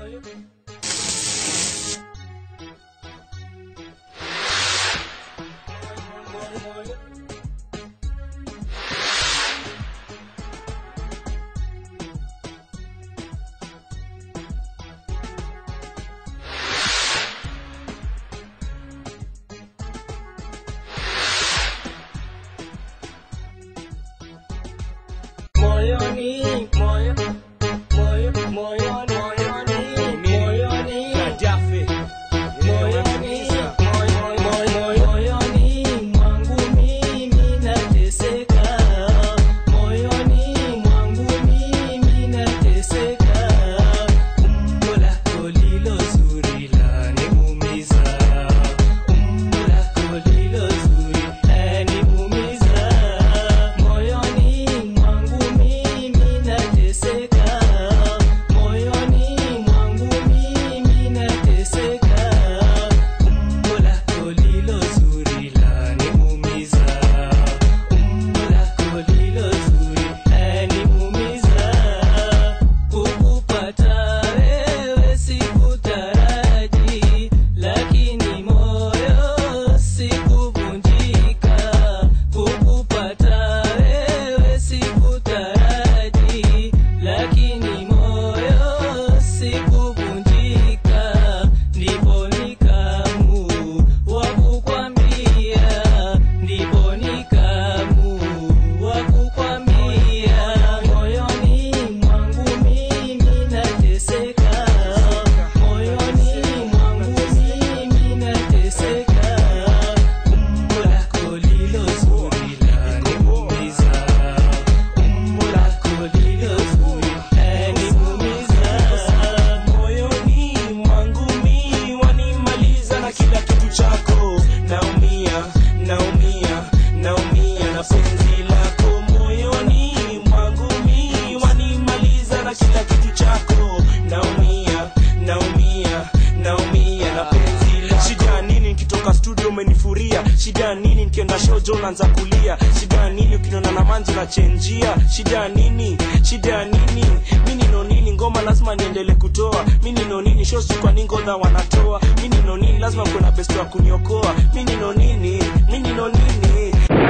Shida nini nikienda show naanza kulia? Shida nini ukiniona na manzi na chenjia? Shida nini? Shida nini? Mimi nino nini ngoma lazima niendelee kutoa. Mimi nino nini shows kwa nini ngoda wanatoa. Mimi nino nini lazima kuna best wa kuniokoa. Mimi nino nini? Mimi nino nini?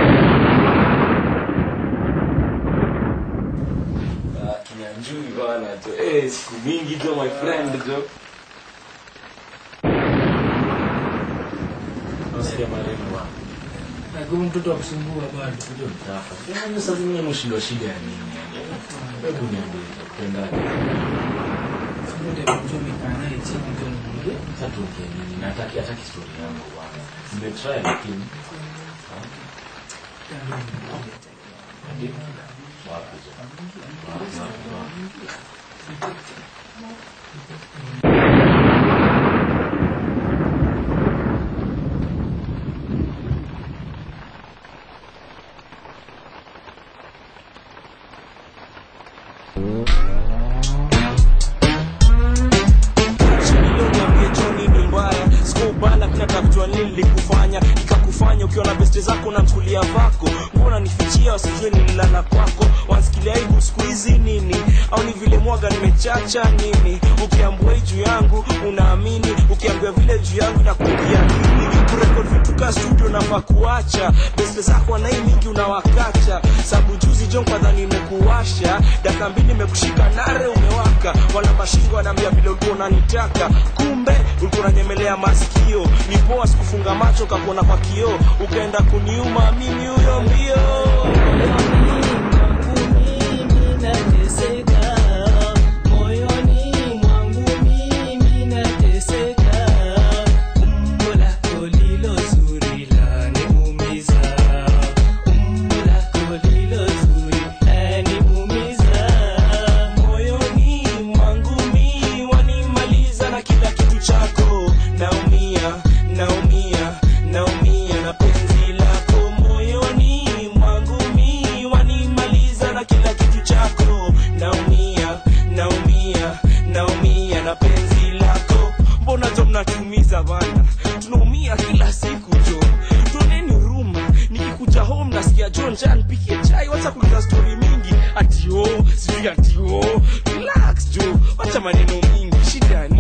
Kinyanjui bana jo. Siku mingi jo my friend jo. Nasikia marehemu bwana. Na kama mtoto akusumbua bwana ndio mtafa. Kama sasa mimi mshindo shida ya nini? Hebu niambie tupendane. Ndio mtume kana chini ndio ndio. Sasa tuongee nini? Nataka hata story yangu bwana. Nimetry lakini ndio wapi jo. Nilikufanya nikakufanya ukiwa na best zako na mkulia vako. Mbona nifichia usijue nililala kwako? Wansikilia aibu siku hizi nini? Au ni vile mwaga nimechacha nini? Ukiambua juu yangu unaamini, ukiambia vile juu yangu inakuingia akili. Kurekodi vitu ka studio na pakuacha. Best zako wana hii mingi unawakacha. Sabu juzi John kwa dhani nimekuwasha. Dakika mbili nimekushika nare umewaka. Wala mashingo anambia vile ulikuwa unanitaka. Kumbe ulikuwa unanyemelea masikio. Ni poa sikufunga macho kakuona kwa kioo. Ukaenda kuniuma mimi huyo mbio. Natumiza bana, tunaumia kila siku jo. Tuoneni huruma, nikikuja home nasikia John Jan pikie chai. Wacha kuliza story mingi, atio, sijui atio. Relax jo, wacha maneno mingi, shida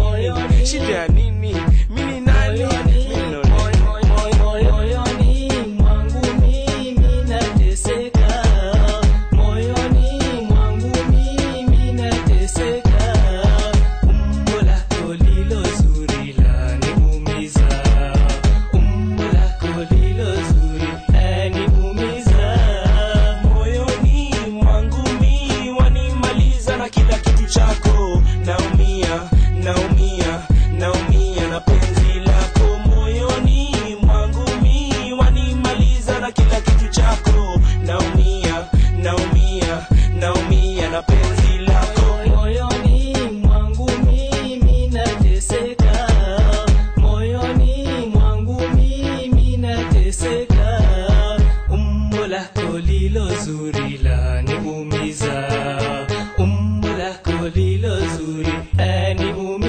umeniumia